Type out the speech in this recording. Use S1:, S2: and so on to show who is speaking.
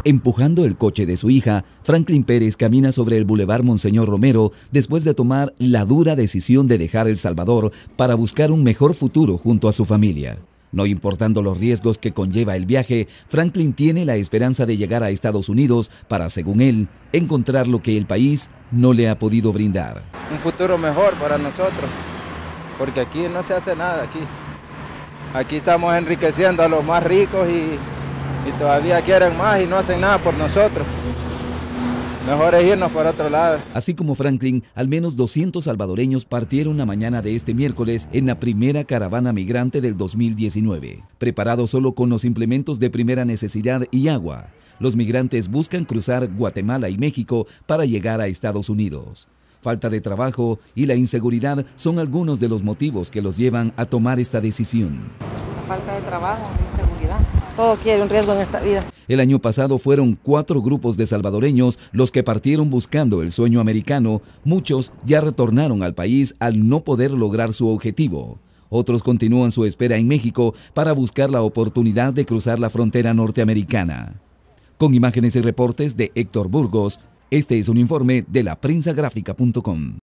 S1: Empujando el coche de su hija, Franklin Pérez camina sobre el Boulevard Monseñor Romero después de tomar la dura decisión de dejar El Salvador para buscar un mejor futuro junto a su familia. No importando los riesgos que conlleva el viaje, Franklin tiene la esperanza de llegar a Estados Unidos para, según él, encontrar lo que el país no le ha podido brindar.
S2: Un futuro mejor para nosotros, porque aquí no se hace nada. Aquí estamos enriqueciendo a los más ricos y todavía quieren más y no hacen nada por nosotros. Mejor es irnos por otro lado.
S1: Así como Franklin, al menos 200 salvadoreños partieron la mañana de este miércoles en la primera caravana migrante del 2019. Preparados solo con los implementos de primera necesidad y agua, los migrantes buscan cruzar Guatemala y México para llegar a Estados Unidos. Falta de trabajo y la inseguridad son algunos de los motivos que los llevan a tomar esta decisión.
S3: Falta de trabajo, inseguridad. Todo quiere un riesgo en esta vida.
S1: El año pasado fueron 4 grupos de salvadoreños los que partieron buscando el sueño americano. Muchos ya retornaron al país al no poder lograr su objetivo. Otros continúan su espera en México para buscar la oportunidad de cruzar la frontera norteamericana. Con imágenes y reportes de Héctor Burgos, este es un informe de laprensagráfica.com.